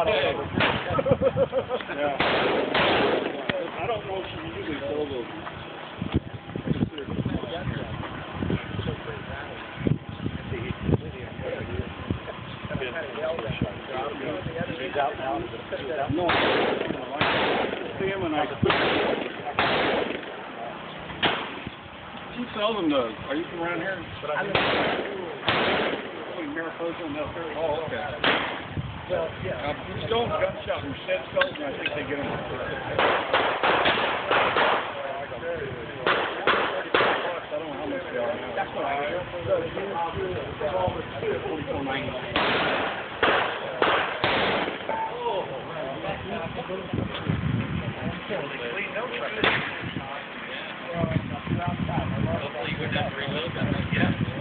Yeah. I don't know if you usually sell those. He's out now. No. See him and I. You sell them those. Are you from around here? But I'm in Mariposa and up there. Oh, okay. Well, yeah. Stone gun shop from Shed Stone, and I think they get them for $35. I don't know how much they are now. That's what I hear. Hopefully you wouldn't have to reload them. Yeah.